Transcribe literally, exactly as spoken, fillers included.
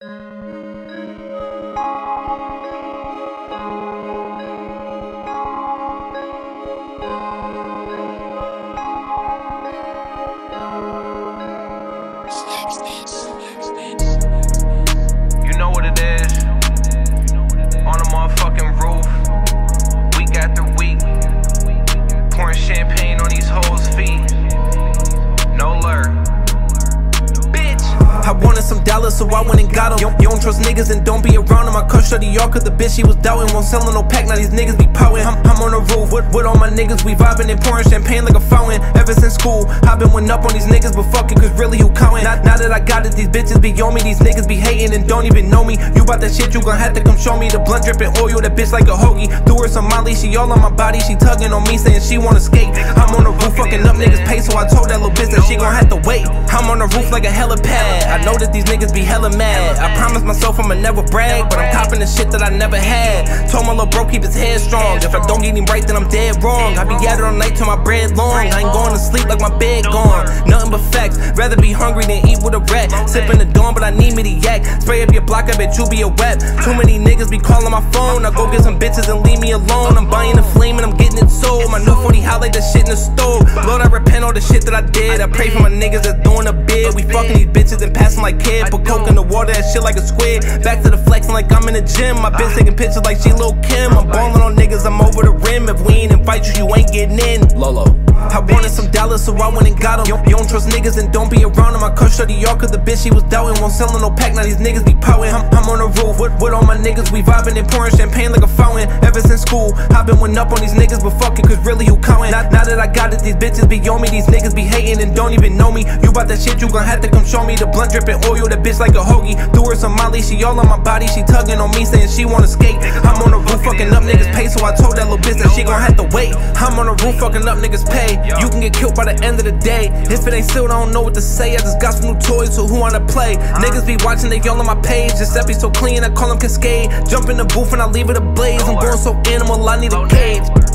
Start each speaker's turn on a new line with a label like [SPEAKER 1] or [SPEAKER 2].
[SPEAKER 1] You know what it is. On the motherfucking roof, week after week, pouring champagne on these hoes' feet. No lure.
[SPEAKER 2] I wanted some dollars, so I went and got them. You, you don't trust niggas and don't be around them. I cut shorty y'all cause the bitch she was doubting. Won't sellin' no pack, now these niggas be pouting. I'm, I'm on the roof with, with all my niggas, we vibing and pouring champagne like a fountain. Ever since school, I've been went up on these niggas, but fuck it, cause really who counting? Now, now that I got it, these bitches be on me. These niggas be hating and don't even know me. You bout that shit, you gon' have to come show me. The blunt dripping oil, that bitch like a hoagie. Do her some molly, she all on my body. She tugging on me, saying she wanna skate. I'm on the roof, fucking up niggas pay, so I told that little bitch that she gon' have to wait. I'm on the roof like a helipad. I know that these niggas be hella mad. I promised myself I'ma never brag, but I'm copping the shit that I never had. Told my little bro keep his head strong. If I don't get him right, then I'm dead wrong. I be at it all night till my bread long. I ain't going to sleep like my bed gone. Nothing but facts. Rather be hungry than eat with a rat. Sipping the dawn, but I need me to yak. Spray up your block, I bet you be a web. Too many niggas be calling my phone. I go get some bitches and leave me alone. I'm buying a flame and I'm getting it sold. My new forty hot like that shit in the stove. Lord, I repent all the shit that I did. I pray for my niggas that's doing a bid. We fucking these bitches and passing like kids. Put coke in the water, that shit like a squid. Back to the flexing like I'm in the gym. My bitch taking pictures like she Lil' Kim. I'm ballin' on niggas, I'm over the rim. If we ain't invite you, you ain't getting in. Lolo. I wanted some dollars, so I went and got them. You, you don't trust niggas and don't be around them. I cut shorty y'all cause the bitch she was doubting. Won't sellin' no pack, now these niggas be pouting. I'm, I'm on the roof with, with all my niggas, we vibing and pouring champagne like a fountain. Ever since school, I've been went up on these niggas, but fuck it, cause really who counting? Now, now that I got it, these bitches be on me. These niggas be hating and don't even know me. You bout that shit, you gon' have to come show me. The blunt dripping oil, that bitch like a hoagie. Do her some molly, she all on my body. She tugging on me, saying she wanna skate. I'm on the roof, fucking up niggas pay, so I told that little bitch that she gon' have to wait. I'm on the roof, fucking up niggas pay. You can get killed by the end of the day. If it ain't still, I don't know what to say. I just got some new toys, so who wanna play? Niggas be watching, they all on my page. This epi so clean, I call them Cascade. Jump in the booth and I leave it ablaze. I'm going so animal, I need a cage.